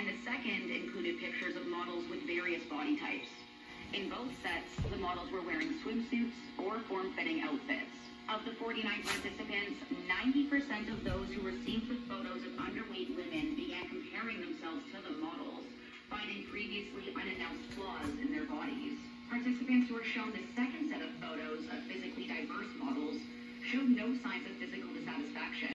and the second included pictures of models with various body types. In both sets, the models were wearing swimsuits or form-fitting outfits. Of the 49 participants, 90% of those who were seen with photos of underweight women began comparing themselves to the models, finding previously unannounced flaws in their bodies. Participants who were shown the second set of photos of physically diverse models showed no signs of physical dissatisfaction.